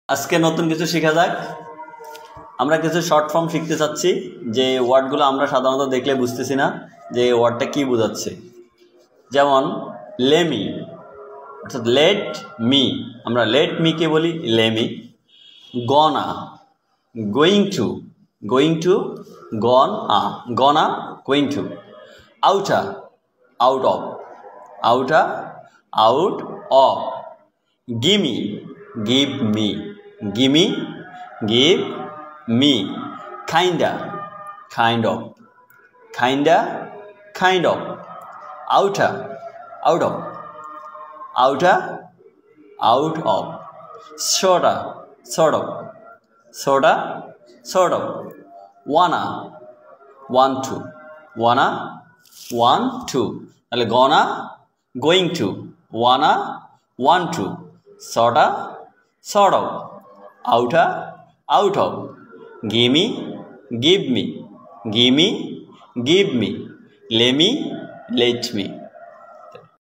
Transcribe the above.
আজকে নতুন কিছু শেখা যাক। আমরা কিছু শর্ট ফর্ম শিখতে চাচ্ছি যে ওয়ার্ডগুলো আমরা সাধারণত দেখলে বুঝতেছি না যে ওয়ার্ডটা কি বোঝাচ্ছে। যেমন লেমি অর্থাৎ লেট মি, আমরা লেট মিকে বলি lemme. Gonna, going to, going to gonna, gonna going to. Outta, out of, outta out of. Gimme, give me, gimme, give me. Kinda, kind of, kinda, kind of. Outer, out of, outer, out of. Sorta, sort of, sorta, sort of. Wanna, want to, wanna, want to. তাহলে gonna, going to, wanna, want to. Sorta, sort of. Outer, out of. Gimme, give me, gimme, give me. Lemme, let me.